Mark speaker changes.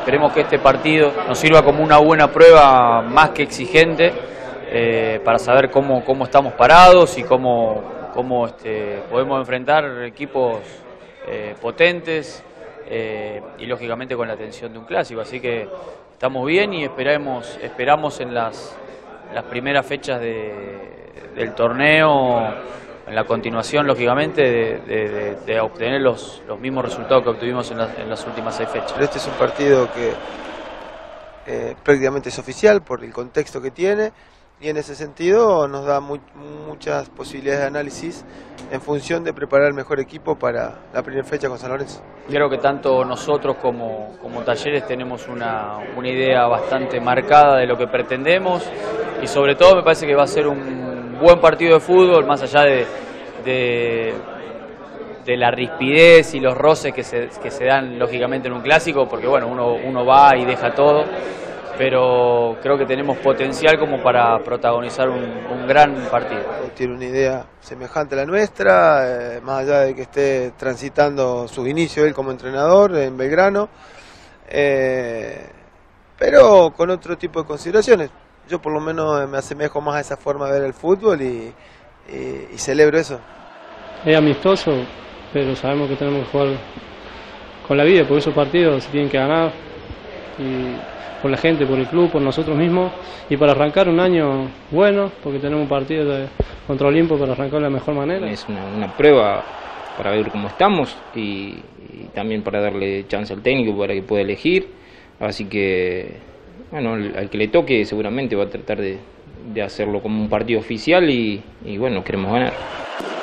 Speaker 1: esperemos que este partido nos sirva como una buena prueba más que exigente para saber cómo estamos parados y cómo podemos enfrentar equipos potentes y lógicamente con la tensión de un clásico. Así que estamos bien y esperamos en las primeras fechas del torneo, en la continuación, lógicamente, de obtener los mismos resultados que obtuvimos en las últimas 6 fechas.
Speaker 2: Pero este es un partido que prácticamente es oficial por el contexto que tiene y en ese sentido nos da muchas posibilidades de análisis en función de preparar el mejor equipo para la primera fecha con San Lorenzo.
Speaker 1: Creo que tanto nosotros como Talleres tenemos una idea bastante marcada de lo que pretendemos y sobre todo me parece que va a ser un buen partido de fútbol, más allá de la rispidez y los roces que se dan lógicamente en un clásico, porque bueno, uno va y deja todo, pero creo que tenemos potencial como para protagonizar un gran partido.
Speaker 2: Tiene una idea semejante a la nuestra, más allá de que esté transitando sus inicios él como entrenador en Belgrano, pero con otro tipo de consideraciones. Yo por lo menos me asemejo más a esa forma de ver el fútbol y celebro eso.
Speaker 3: Es amistoso, pero sabemos que tenemos que jugar con la vida, porque esos partidos se tienen que ganar, y por la gente, por el club, por nosotros mismos, y para arrancar un año bueno, porque tenemos un partido contra Olimpo para arrancar de la mejor manera.
Speaker 4: Es una prueba para ver cómo estamos y también para darle chance al técnico para que pueda elegir, así que bueno, al que le toque seguramente va a tratar de hacerlo como un partido oficial y bueno, queremos ganar.